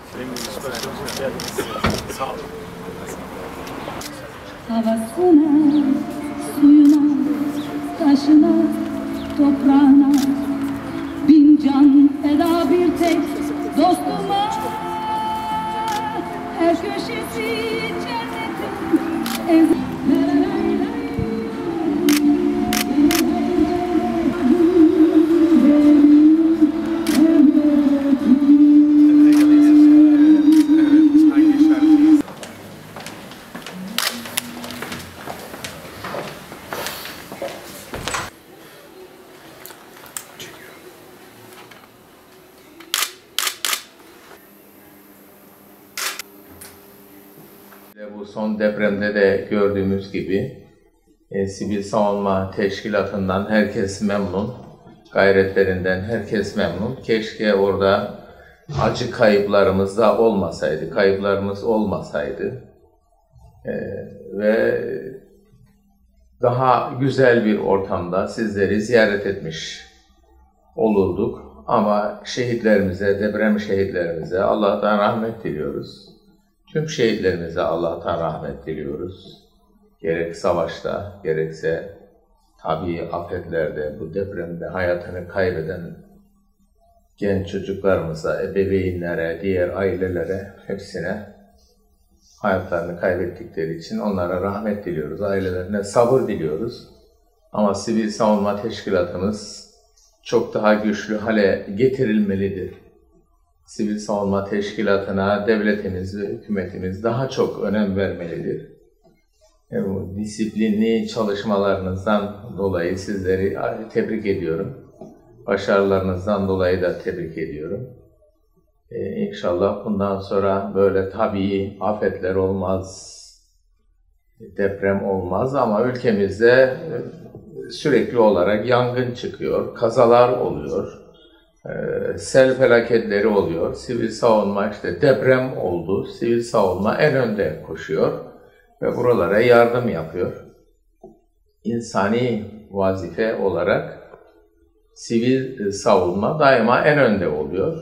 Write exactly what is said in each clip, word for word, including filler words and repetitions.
Sağ olun. Havasına, suyuna, taşına, toprağına bin can feda bir tek dostuma. Her köşesi cennetin ev. Bu son depremde de gördüğümüz gibi e, Sivil Savunma Teşkilatı'ndan herkes memnun, gayretlerinden herkes memnun. Keşke orada acı kayıplarımız da olmasaydı, kayıplarımız olmasaydı e, ve daha güzel bir ortamda sizleri ziyaret etmiş olurduk. Ama şehitlerimize, deprem şehitlerimize Allah'tan rahmet diliyoruz. Tüm şehitlerimize Allah'tan rahmet diliyoruz. Gerek savaşta, gerekse tabii afetlerde, bu depremde hayatını kaybeden genç çocuklarımıza, ebeveynlere, diğer ailelere, hepsine hayatlarını kaybettikleri için onlara rahmet diliyoruz. Ailelerine sabır diliyoruz. Ama Sivil Savunma Teşkilatımız çok daha güçlü hale getirilmelidir. Sivil Savunma Teşkilatı'na devletimiz ve hükümetimiz daha çok önem vermelidir. E, bu disiplinli çalışmalarınızdan dolayı sizleri tebrik ediyorum. Başarılarınızdan dolayı da tebrik ediyorum. E, İnşallah bundan sonra böyle tabii afetler olmaz, deprem olmaz ama ülkemizde sürekli olarak yangın çıkıyor, kazalar oluyor. Sel felaketleri oluyor. Sivil savunma işte deprem oldu. Sivil savunma en önde koşuyor ve buralara yardım yapıyor. İnsani vazife olarak sivil savunma daima en önde oluyor.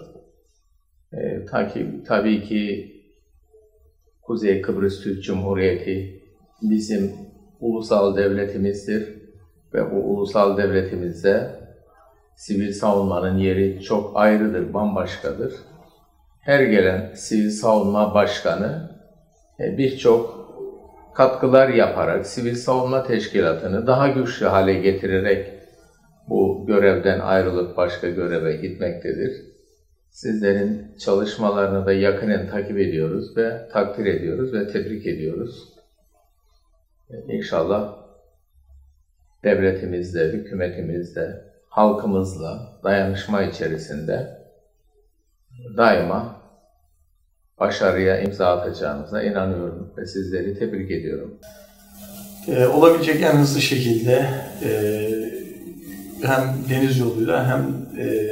E, tabii, tabii ki Kuzey Kıbrıs Türk Cumhuriyeti bizim ulusal devletimizdir ve bu ulusal devletimizde sivil savunmanın yeri çok ayrıdır, bambaşkadır. Her gelen sivil savunma başkanı birçok katkılar yaparak sivil savunma teşkilatını daha güçlü hale getirerek bu görevden ayrılıp başka göreve gitmektedir. Sizlerin çalışmalarını da yakinen takip ediyoruz ve takdir ediyoruz ve tebrik ediyoruz. İnşallah devletimizde, hükümetimizde, halkımızla dayanışma içerisinde daima başarıya imza atacağınıza inanıyorum ve sizleri tebrik ediyorum. Ee, olabilecek en hızlı şekilde e, hem deniz yoluyla hem e,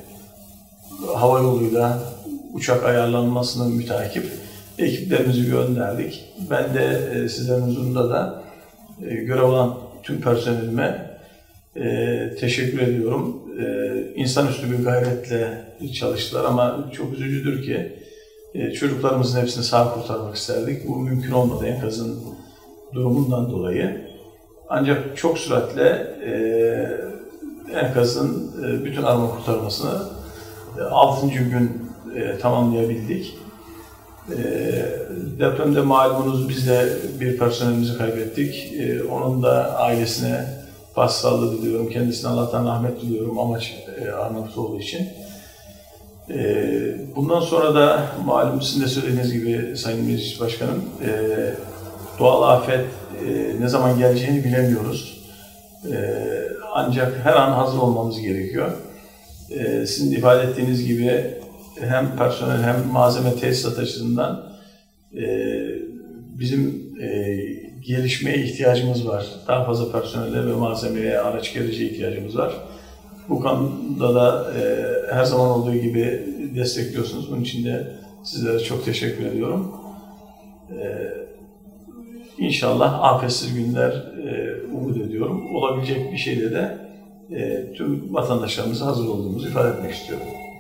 hava yoluyla uçak ayarlanmasını mütakip ekiplerimizi gönderdik. Ben de e, sizlerin huzurunda da e, görev alan tüm personelime Ee, teşekkür ediyorum. Ee, insanüstü bir gayretle çalıştılar ama çok üzücüdür ki e, çocuklarımızın hepsini sağ kurtarmak isterdik. Bu mümkün olmadı enkazın durumundan dolayı. Ancak çok süratle e, enkazın e, bütün arama kurtarmasını e, altıncı gün e, tamamlayabildik. E, depremde malumunuz biz de bir personelimizi kaybettik. E, onun da ailesine başsağlığı diliyorum. Kendisine Allah'tan rahmet diliyorum amaç e, Arnavut olduğu için. E, bundan sonra da malum sizin de söylediğiniz gibi Sayın Meclis Başkanım e, doğal afet e, ne zaman geleceğini bilemiyoruz. E, ancak her an hazır olmamız gerekiyor. E, sizin ifade ettiğiniz gibi hem personel hem malzeme tesisat açısından e, bizim e, gelişmeye ihtiyacımız var. Daha fazla personele ve malzemeye, araç gereciye ihtiyacımız var. Bu konuda da e, her zaman olduğu gibi destekliyorsunuz. Bunun için de sizlere çok teşekkür ediyorum. E, İnşallah afetsiz günler e, umut ediyorum. Olabilecek bir şeyde de e, tüm vatandaşlarımıza hazır olduğumuzu ifade etmek istiyorum.